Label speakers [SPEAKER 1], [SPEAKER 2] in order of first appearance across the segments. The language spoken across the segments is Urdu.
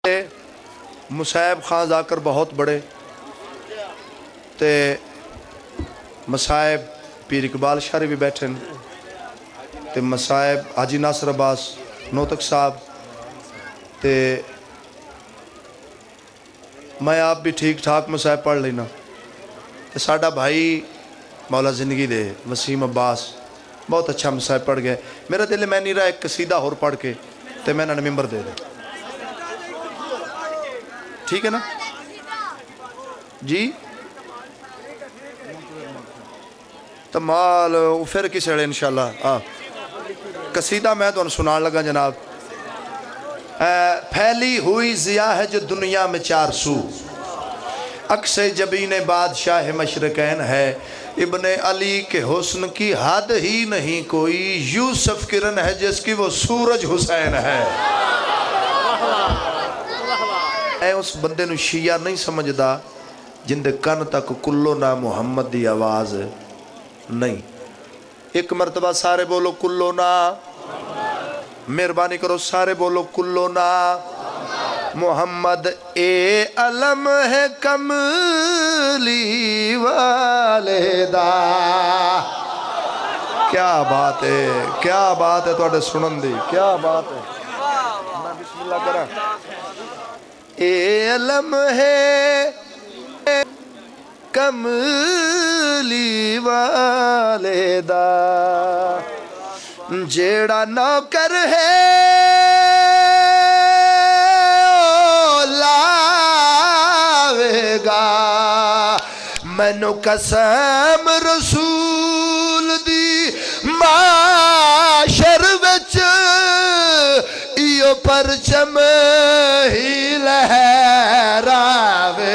[SPEAKER 1] مصعب خان ذاکر بہت بڑے تے مصعب پیر اقبال شاہ بھی بیٹھے تے مصعب حاجی ناصر عباس نوتک صاحب تے میں آپ بھی ٹھیک ٹھاک مصعب پڑھ لینا تے ساڑھا بھائی مولا زندگی دے وسیم عباس بہت اچھا مصعب پڑھ گئے. میرا دل میں نہیں رہا ایک قصیدہ اور پڑھ کے تے میں نے ممبر دے دے. ٹھیک ہے نا جی تمال پھر کس اڑے انشاءاللہ قصیدہ میں تو سنان لگا جناب. پھیلی ہوئی ضیاء ہے جو دنیا میں چار سو عکس جبین بادشاہ مشرقین ہے. ابن علی کے حسن کی حد ہی نہیں کوئی یوسف کرن ہے جس کی وہ سورج حسین ہے. اے اس بندے نو شیعہ نہیں سمجھدا جن دے کن تک کلو نا محمد دی آواز نہیں. ایک مرتبہ سارے بولو کلو نا. مہربانی کرو سارے بولو کلو نا محمد. اے علم ہے کملی والدہ. کیا بات ہے کیا بات ہے توڑے سنن دی کیا بات ہے. میں بسم اللہ کرا. اے علم ہے کملی والدہ جیڑا نوکر ہے لاوے گا. مینو قسم رسول دی معاشر وچ ایو پرچم ہی لہراوے.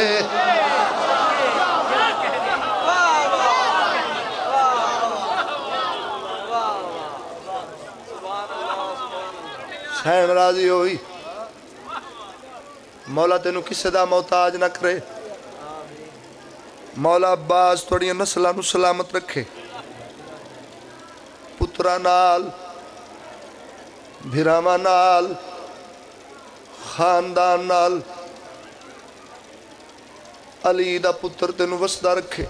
[SPEAKER 1] حسین راضی ہوئی مولا تینو کسے دا محتاج نہ کرے. مولا عباس توڑی نسلانو سلامت رکھے. پترا نال بھیراما نال خاندان نال علی دا پتر تینو وسدہ رکھے.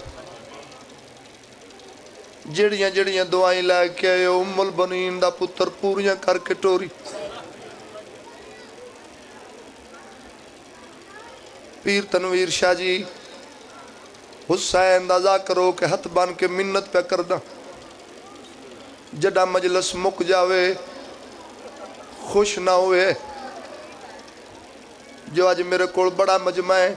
[SPEAKER 1] جڑیاں جڑیاں دعائیں لے کے آئے ام البنین دا پتر پوریاں کر کے ٹوری. پیر تنویر شاہ جی حسین دا ذاکر ہو کے ہتھ بان کے منت پہ کردہ. جڑا مجلس مک جاوے خوش نہ ہوئے. جو آج میرے کول بڑا مجمع ہے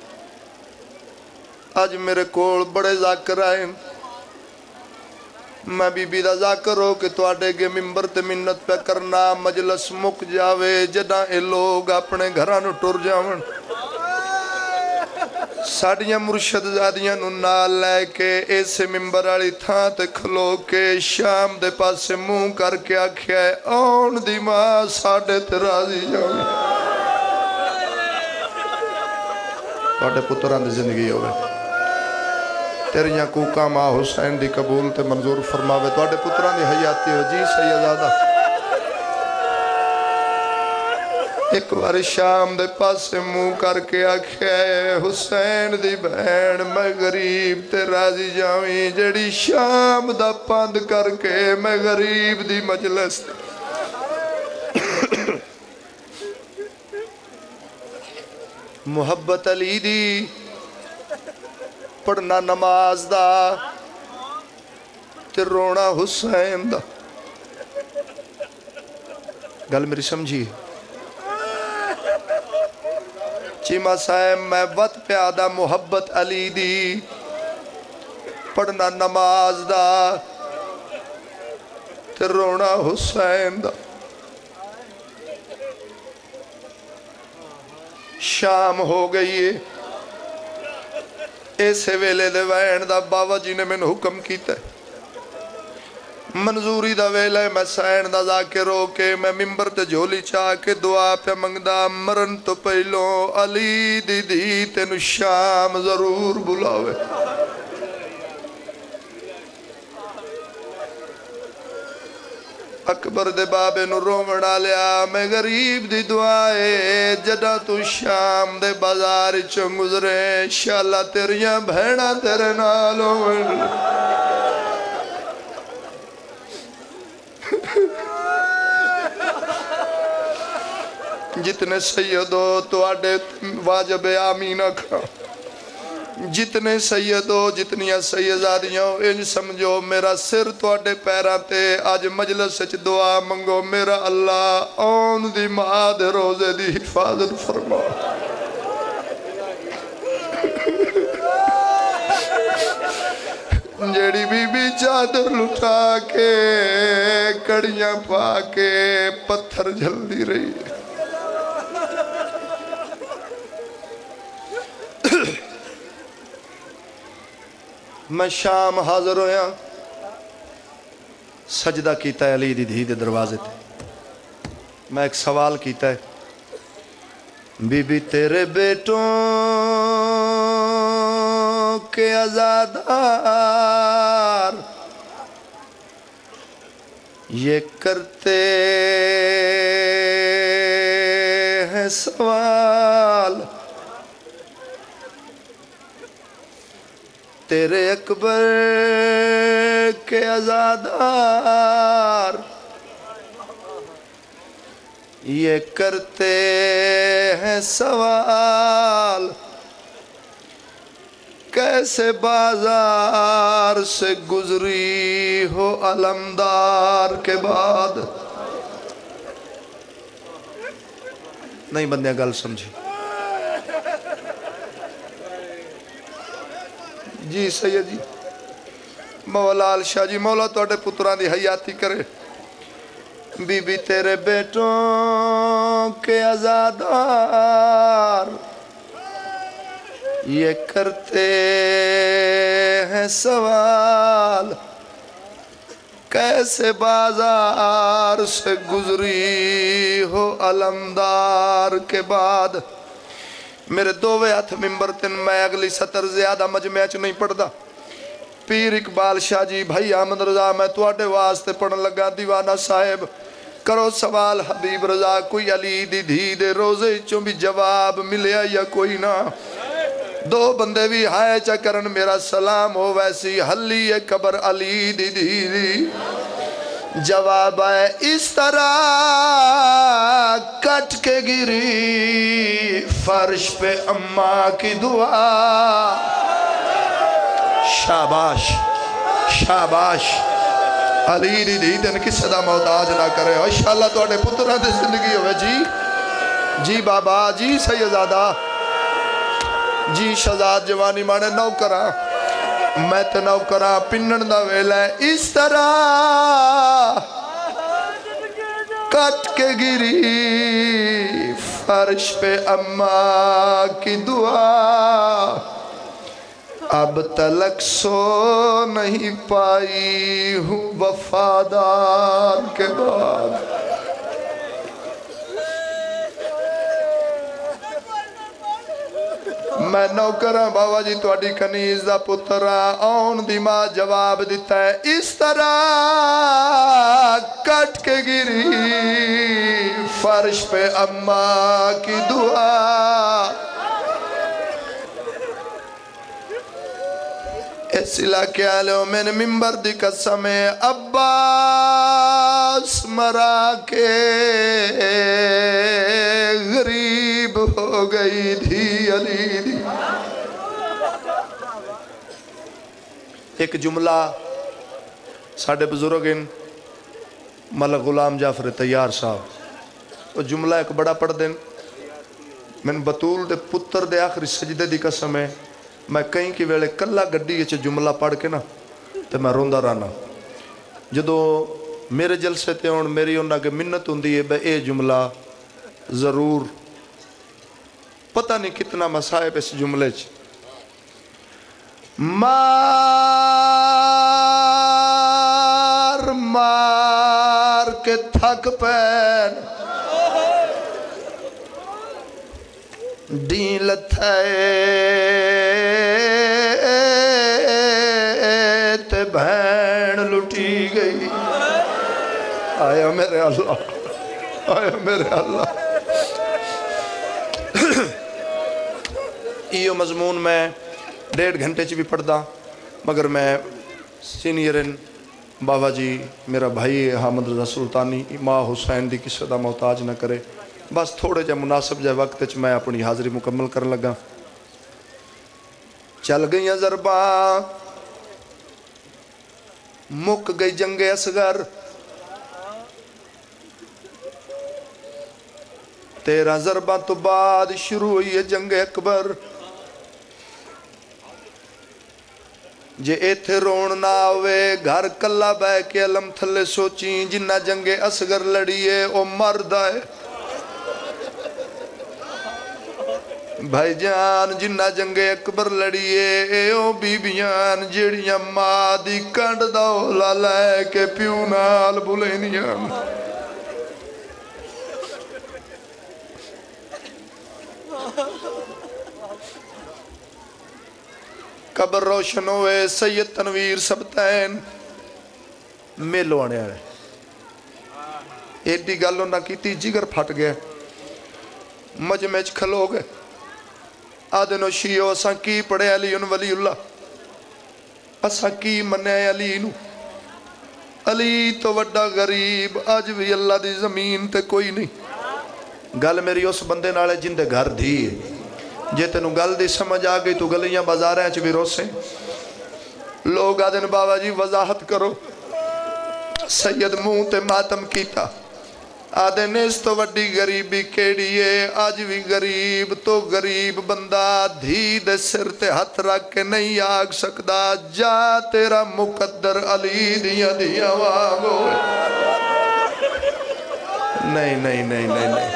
[SPEAKER 1] آج میرے کول بڑے ذاکر آئیں. میں بی بی دا ذاکر ہو کہ تو آڈے گے ممبر تے منت پہ کرنا. مجلس مک جاوے جڑا اے لوگ اپنے گھرانو ٹر جاون. ساڑیاں مرشد زادیاں نو نال لے کے ایسے ممبر آلی تھا تے کھلو کے شام دے پاس سے منہ کر کے آکھیا ہے اون دی ماں ساڑے تے راضی جاؤں. توڑے پتران دی زندگی ہوئے تیریاں کوکا ماں حسین دی قبول تے منظور فرماوے. توڑے پتران دی حیاتی ہو جی سیدادہ. ایک بار شام دے پاس سے منہ کر کے آکھیا ہے حسین دی بہن میں غریب تے راضی جاویں جڑی شام دا پاند کر کے میں غریب دی مجلس. محبت علی دی پڑھنا نماز دا تے رونا حسین دا. گل میری سمجھی چیمہ صاحب میں وقت پہ آدھا محبت علی دی پڑھنا نماز دا تے رونا حسین دا. شام ہو گئی ہے ایسے ویلے دے وین دا بابا جی نے میں نے حکم کیتا ہے منظوری دا ویلے میں سین دا ذاکر ہو کے میں ممبر تے جھولی چاہ کے دعا پہ منگدہ مرن تو پہلوں علی دی دی تینو شام ضرور بلاوے. اکبر دے بابے نو رومن آلیا میں غریب دی دعائے جدہ تو شام دے بازار چوں گزرے انشاءاللہ تیریاں بھیڑا تیرے نالوں جتنے سیدو تو آڈے واجب آمین کھا جتنے سیدو جتنیاں سیدادیاں ان سمجھو میرا سر تو آڈے پیراتے آج مجلس سچ دعا منگو میرا اللہ آن دی ماد روزے دی حفاظت فرما جیڑی بی بی چادر لٹا کے کڑیاں پا کے پتھر جھل دی رہی ہے میں شام حاضر ہویا سجدہ کیتا ہے علی دی دھی دے دروازے تے میں ایک سوال کیتا ہے بی بی تیرے بیٹوں کے عزادار یہ کرتے ہیں سوال تیرے اکبر کے عزادار یہ کرتے ہیں سوال کیسے بازار سے گزری ہو علمدار کے بعد نہیں بندیاں گل سمجھی جی سید جی مولا شاہ جی مولا توڑے پتران دی حیاتی کرے بی بی تیرے بیٹوں کے عزادار یہ کرتے ہیں سوال کیسے بازار سے گزری ہو علمدار کے بعد میرے دووے ہاتھ ممبر تن میں اگلی سطر زیادہ مجمع چ نہیں پڑھدا پیر اقبال شاہ جی بھائی احمد رضا میں تواڈے واسطے پڑھن لگا دیوانہ صاحب کرو سوال حبیب رضا کوئی علی دی دھی دے روزے چوں بھی جواب ملیا یا کوئی نہ دو بندے بھی ہائے چا کرن میرا سلام ہو ویسی حلی قبر علی دی دھی دی جواب ہے اس طرح کٹ کے گری فرش پہ اماں کی دعا شاباش شاباش علی دی دی دن کس صدا محتاج نہ کرے انشاءاللہ تو اٹھے پترہ دے زندگی ہوئے جی بابا جی سیدزادہ جی شہزاد جوانی مانے نو کرا میں تے نو کرا پنن دا ویلہ اس طرح کٹ کے گری فرش پہ اماں کی دعا اب تلک سو نہیں پائی ہوں وفادار کے بعد میں نوکرہ بابا جی توڑی کنیز دا پترہ آن دی ماں جواب دیتا ہے اس طرح کٹ کے گری فرش پہ اماں کی دعا اس علاقے آلے میں نے ممبر دی قسم عباس مرا کے غریب ہو گئی تھی علی دی ایک جملہ ساڑھے بزرگ ان ملک غلام جعفر تیار صاحب وہ جملہ ایک بڑا پڑھ دیں میں بطول دے پتر دے آخری سجدے دی قسم ہے میں کہیں کی ویلے کلا گڈی یہ جملہ پڑھ کے نا تو میں روندہ رانا جدو میرے جلسے تے ہون میری انہاں کے منت ہوندی ہے بے اے جملہ ضرور پتہ نہیں کتنا مسائب اس جملے چ مار کے تھک پین ڈین لتھائے تے بھین لٹی گئی آیا میرے اللہ، آیا میرے اللہ۔ یہ مضمون میں 1.5 گھنٹے چ بھی پڑھدا، مگر میں سینئرن بابا جی میرا بھائی حامد رضا سلطانی ماں حسین دی کسی دا محتاج نہ کرے، بس تھوڑے جا مناسب جا وقت چ میں اپنی حاضری مکمل کرن لگا۔ چل گئیاں ضرباں، مک گئی جنگ اصغر، 13 ضرباں تو بعد شروع ہوئی ہے جنگ اکبر۔ جے ایتھے رون نہ آوے گھر کلا بے کے علم تھلے سوچیں، جنہ جنگ اصغر لڑیے او مرد ہے بھائی جان، جنہ جنگ اکبر لڑیے او بی بیان، جیڑیاں ماں دی کنڈ دولا لے کے پیو نال بلینیاں۔ قبر روشن ہوئے سید تنویر سبتین میلو آنے آئے، ایڈی گالوں نہ کیتی جگر پھٹ گئے، مجمع چ کھلو گئے، آدھنو شیعو اساں کی پڑھے علی ولی اللہ، اساں کی منے علی نو، علی تو وڈا غریب، آج بھی اللہ دی زمین تے کوئی نہیں۔ گل میری اس بندے نالے جن دے گھر دھی ہے، جے تینو گل دی سمجھ آگئی تو گلیاں بازاریں چ بھی روسیں۔ لوگ آدھن بابا جی وضاحت کرو، سید منہ تے ماتم کیتا، آدھن اس تو وڈی غریبی کیڑی ہے، آج بھی غریب تو غریب بندہ دھی دے سر تے ہاتھ رکھ کے نہیں آگ سکدا، جا تیرا مقدر علی دیاں دیاں واگو۔ نہیں نہیں نہیں نہیں نہیں،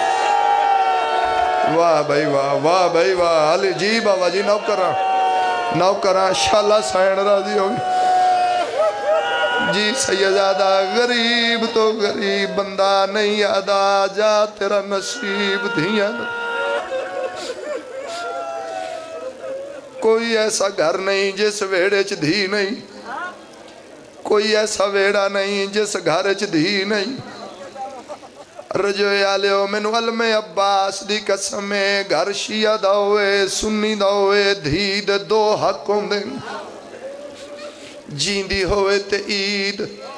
[SPEAKER 1] واہ بھائی واہ، واہ بھائی واہ، علی جی بابا جی نوکران شاللہ سائن راضی ہوگی جی۔ سیدزادہ غریب تو غریب بندہ نہیں آدھا، جا تیرا نصیب دھیاں۔ کوئی ایسا گھر نہیں جس ویڑے چ دھی نہیں، کوئی ایسا ویڑا نہیں جس گھر چ دھی نہیں۔ رجوے آلیو مینو علم عباس دی قسمیں، گھر شیعہ دا ہوئے سنی دا ہوئے دھی دے 2 حق ہوندے، جیندی ہوئے تے عید،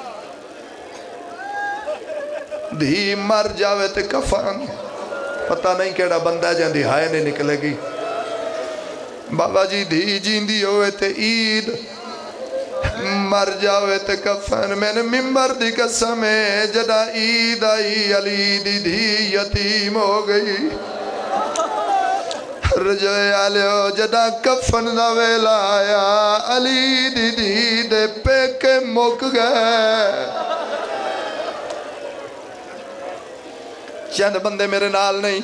[SPEAKER 1] دھی مر جاوے تے کفن۔ پتہ نہیں کیڑا بندہ جاندی ہائے نہیں نکلے گی بابا جی، دھی جیندی ہوئے تے عید، مر جاوے تے کفن۔ میں نے ممبر دی قسم ہے جدا عید آئی علی دی دھی یتیم ہو گئی، رجوے آلیو جدا کفن دا ویلا آیا، علی دی دھی دے پیکے مک گئے۔ چند بندے میرے نال نہیں،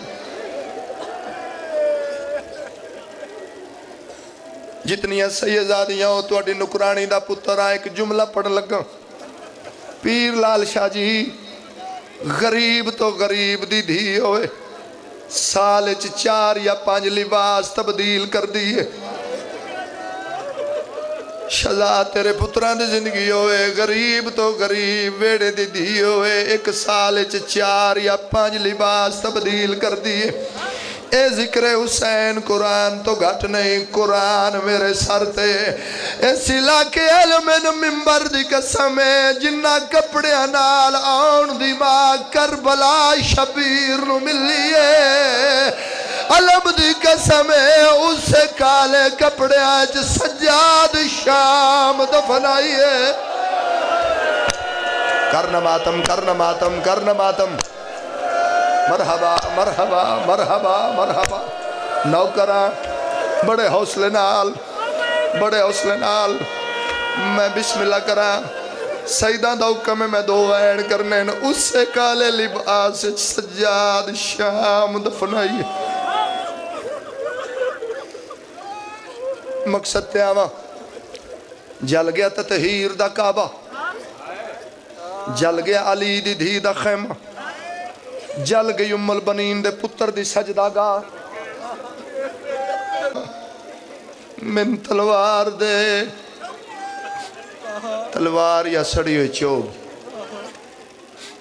[SPEAKER 1] جتنیاں سیدزادیاں ہو تو اڈی نکرانی دا پتر ایک جملہ پڑھ لگا، پیر لال شاہ جی غریب تو غریب دی دھی ہوئے، سال 4 یا 5 لباس تبدیل کر دیئے۔ شہزاد تیرے پتران دی زندگی ہوئے، غریب تو غریب ویڑے دی دھی ہوئے، 1 سال 4 یا 5 لباس تبدیل کر دیئے۔ اے ذکر حسین قرآن تو گھٹ نہیں، قرآن میرے سر تے اس علاقے علم ممبر دی قسم ہے، جنہ کپڑے نال آن دی ماں کربلا شبیر نو ملیے، علم دی قسم ہے اس سے کالے کپڑے آج سجاد شام دفنائیے۔ کرنا ماتم کرنا ماتم کرنا ماتم، مرحبا مرحبا مرحبا مرحبا۔ نوکران بڑے حوصلے نال میں بسم اللہ کرا، سیدہ دا حکم میں 2 وین کرنے، اس سے کالے لباس سجاد شام دفنائیے۔ مقصد تے آواں، جل گیا تطہیر دا کعبہ، جل گیا علی دی دھی دا خیمہ، جل گئی ام البنین دے پتر دی سجدہ گاہ، من تلوار دے، تلوار یا سڑی ہوئی چوب،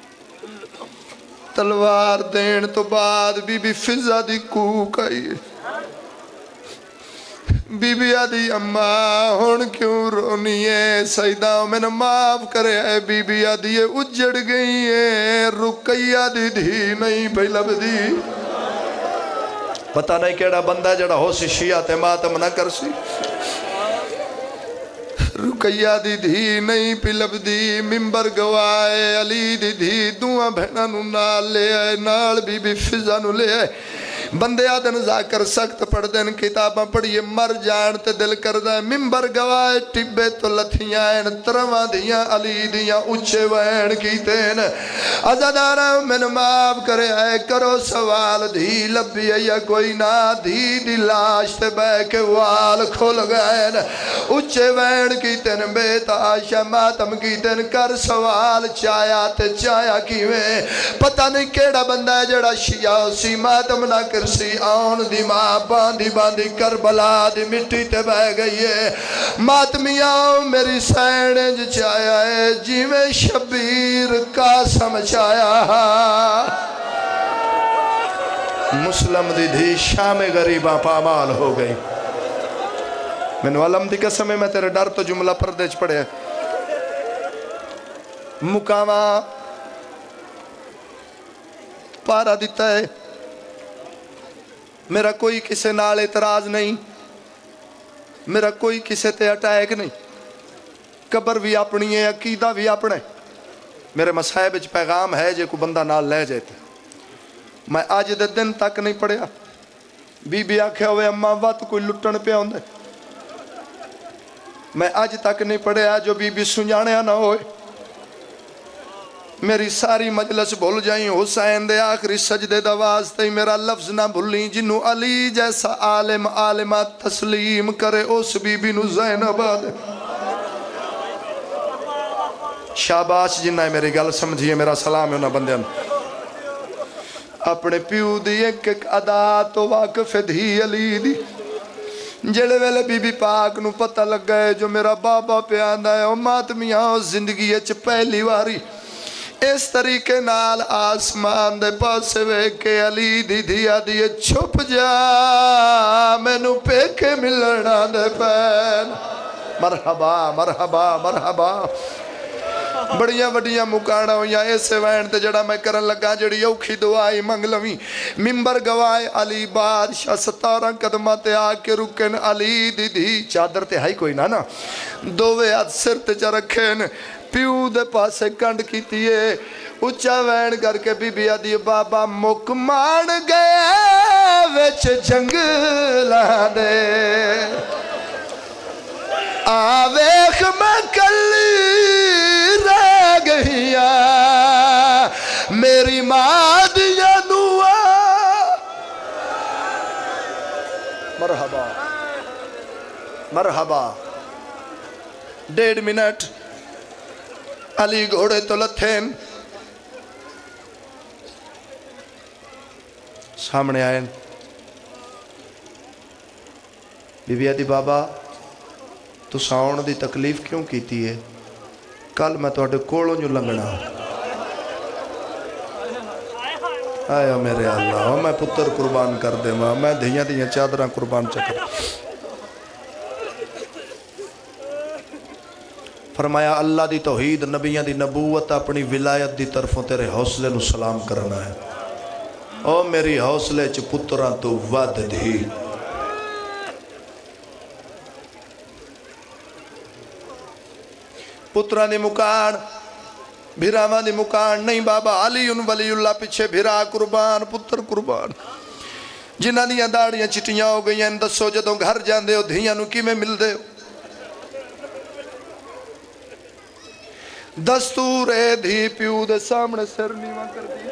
[SPEAKER 1] تلوار دین تو بعد بی بی فضا دی کوک آئی بی بی آدھی اماں ہون کیوں رونی ہے سیدہ میں نے معاف کرے ہے بی بی آدھی اجڑ گئی ہے رقیہ دی دھی نہیں بھئی لب دی پتہ نہیں کیڑا بندہ جڑا ہو سی شیعہ تے ماتم نہ کر سی رقیہ دی دھی نہیں پی لب دی ممبر گوائے علی دی دھی دعا بہنہ نو نال لے آئے نال بی بی فضا نو لے آئے بندے آدن ذاکر سخت پڑھ دین کتاباں پڑھئے مر جان تے دل کر دے ممبر گوائے ٹبے تو لتھیاں ترواں دیاں علی دیاں اچھے وین کی تین عزادارہ من معاف کرے اے کرو سوال دھی لبی یا کوئی نہ دھی دی لاش تے بے کے وال کھول گئے اچھے وین کی تین بیتا آشا ماتم کی تین کر سوال چایا تے چایا کیویں پتہ نہیں کیڑا بندہ ہے جڑا شیعہ سی ماتم نہ کر سی آن دی ماں باندھی باندھی کربلا دی مٹی تے بہ گئی ہے ماتمیاں میری سینج چایا ہے جی میں شبیر قاسم چایا مسلم دی دھی شام غریباں پامال ہو گئی میں نے علم دی قسم ہے میں تیرے ڈر تو جملہ پردیچ پڑے مقامہ پارا دیتا ہے میرا کوئی کسے نال اعتراض نہیں میرا کوئی کسے تے اٹیک نہیں قبر بھی اپنی ہے عقیدہ بھی اپنے میرے مسائب اچھ پیغام ہے جے کو بندہ نال لے جاتے میں آج دے دن تک نہیں پڑھیا بی بی آکھے ہوئے اماں وات کوئی لٹن پہ ہوندے میں آج تک نہیں پڑھیا جو بی بی سنجانے نہ ہوئے میری ساری مجلس بھول جائیں حسین دے آخری سجدے دواز تے میرا لفظ نہ بھولیں جنہوں علی جیسا عالم عالمہ تسلیم کرے اس بی بی نو زینب آدھے شاباش جنہ ہے میری گل سمجھئے میرا سلام ہے انہا بندیاں اپنے پیو دی ایک ایک ادا تو واقف دھی علی دی جڑے ویلے بی بی پاک نو پتہ لگ گئے جو میرا بابا پہ آندہ ہے ماتمیاں زندگی اچھ پہلی واری اس طریقے نال آسمان دے پاسے ویکے علی دی دیا دیئے چھپ جا میں نو پیکے ملنا دے پین مرحبا مرحبا مرحبا بڑیاں وڈیاں مکانا ہو یا ایسے وین تے جڑا میں کرن لگا جڑی اوکھی دعائی منگلوی ممبر گوائے علی بادشاہ 17 قدمہ تے آکے رکن علی دی دی چادر تے ہائی کوئی نا دووے ہاتھ سر تے چا رکھیں پیو دے پاسے کنڈ کی تیئے اچھا وین کر کے بی بی آدھی بابا مک مان گئے ویچ جنگلہ دے آویخ میں کلی رہ گئیا میری ماں دیا دعا مرحبا مرحبا 1.5 منٹ علی گھوڑے تو لتھین سامنے آئین بی بی آدھی بابا تو ساؤن دی تکلیف کیوں کیتی ہے کل میں تو اٹھے کوڑوں جو لنگنا آیا میرے اللہ میں پتر قربان کر دے ماں میں دھیاں چادرہ قربان چکر فرمایا اللہ دی توحید نبیان دی نبوت اپنی ولایت دی طرفوں تیرے حوصلے نو سلام کرنا ہے او میری حوصلے چ پتران تو ود دی پتران دی مکان بھیراوان دی مکان نہیں بابا علی ولی اللہ پیچھے بھیرا قربان پتر قربان جنہ دیاں داڑیاں چٹیاں ہو گئی ہیں دسو جدوں گھر جان دے ہو دھیاں نو کی میں مل دے ہو دستور اے دھی پیو دے سامنے سر نیواں کر دی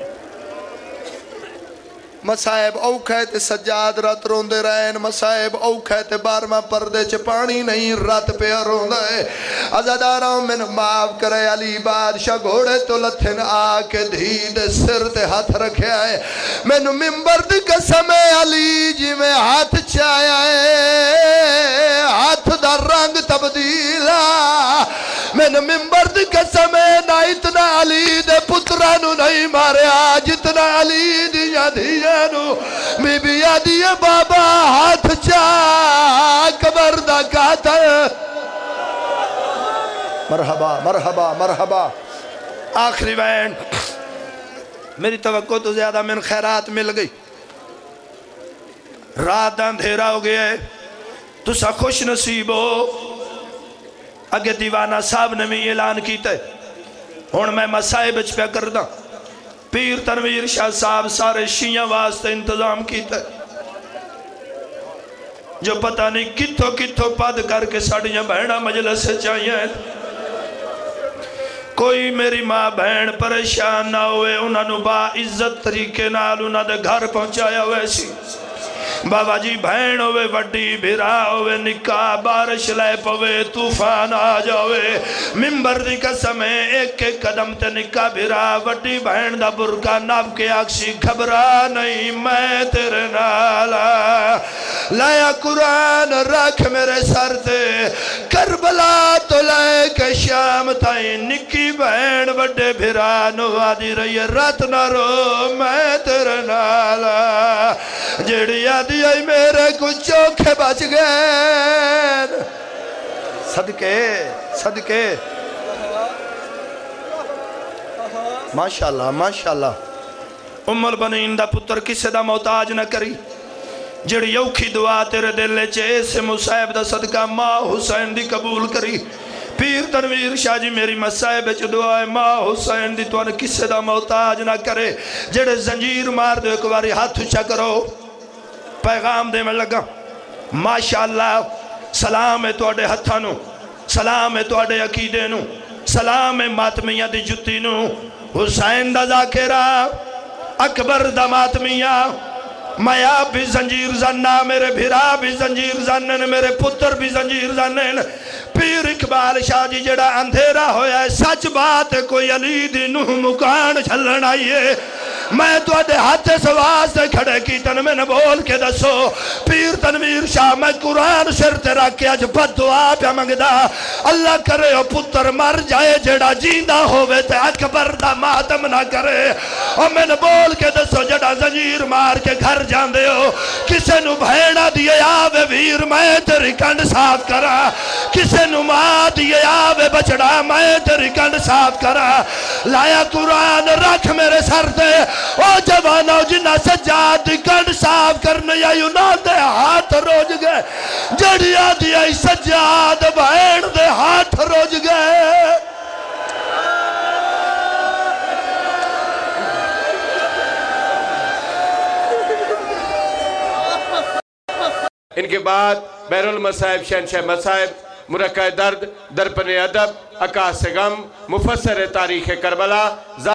[SPEAKER 1] مسائب اوکھے تے سجاد رات روندے رہن مسائب اوکھے تے 12واں پردے چ پانی نہیں رات پہ روندا ہے عزاداراں میں معاف کرے علی بادشاہ گھوڑے تو لتھن آ کے دھی دے سر تے ہاتھ رکھیا ہے مینوں منبر دی قسم ہے علی جی میں ہاتھ چایا ہے ہاتھ دا رنگ تبدیل میں حسین ممبر دی قسم نہ اتنا علی دے پترانو نہیں ماریا جتنا علی دیا دھیانو بی بی آدھی بابا ہاتھ چاہ قبر دا کہتا ہے مرحبا مرحبا مرحبا آخری بین میری توقع تو زیادہ من خیرات مل گئی رات اندھیرا ہو گیا ہے تو سا خوش نصیب ہو اگے دیوانہ صاحب نے بھی اعلان کیتا ہے ہون میں مسائب اچ پہ کردہ پیر تنویر شاہ صاحب سارے شیعہ واسطے انتظام کیتا ہے جو پتہ نہیں کتھو کتھو پد کر کے ساڑیاں بہنہ مجلس سے چاہیے کوئی میری ماں بہن پریشان نہ ہوئے انہوں نے با عزت طریقے نال انہوں نے گھر پہنچایا ہوئے سی بابا جی بہن ہوئے وڈی بھرا ہوئے نکاح بارش لے پوے طوفان آ جاوے ممبر دی قسم ہے ایک ایک قدم تے نکاح بھرا وڈی بہن دا برکا ناب کے آکسی گھبرا نہیں میں تیرے نالا لایا قرآن رکھ میرے سر تے کربلا تو لائے کہ شام تائیں نکی بہن وڈے بھرا نوادی رہی رات نہ رو میں تیرے نالا جڑی آدھی آئی میرے کچھ چوکھے بچ گئے صدقے صدقے ماشاءاللہ ماشاءاللہ ام البنین دا پتر کسے دا محتاج نہ کری جڑی یوکھی دعا تیرے دل چے سے مصائب دا صدقہ ماں حسین دی قبول کری پیر تنویر شاہ جی میری مسائب چ دعا ہے ماں حسین دی تو کسے دا محتاج نہ کرے جڑے زنجیر مار دو ایک باری ہاتھ اچھا کرو پیغام دے میں لگا ماشاءاللہ سلام ہے توڑے ہتھانو سلام ہے توڑے عقیدے نو سلام ہے ماتمیہ دی جتی نو حسین دا ذاکرہ اکبر دا ماتمیہ میا بھی زنجیر زننا میرے بھرا بھی زنجیر زنن میرے پتر بھی زنجیر زنن پیر اقبال شاہ جی جڑا اندھیرا ہویا ہے سچ بات ہے کوئی علی دی نوح مکان چھلن آئیے میں تو آدھے ہاتھ سواز سے کھڑے کی تن میں نے بول کے دسو پیر تنویر شاہ میں قرآن شرط رکھ کے آج بد دعا پہ مانگدا اللہ کرے او پتر مر جائے جڑا جیندہ ہوئے تے اکبر دا ماتم نہ کرے اور میں نے بول کے دسو جڑا زنجیر مار کے گھر جان دے ہو کسے نو بھیڑا دیے آوے ویر میں تیری کنڈ صاف کرا کسے نو ماں دیے آوے بچڑا میں تیری کنڈ صاف کرا لایا قرآن رکھ میرے سر دے او جوانو جنہ سجاد دی کنڈ صاف کرنے یا یونان دے ہاتھ روج گئے جڑیا دیا سجاد بہن دے ہاتھ روج گئے
[SPEAKER 2] ان کے بعد بحر المصائب شہنشاہ مصائب مرقع درد درپن ادب عکاس غم مفسر تاریخ کربلا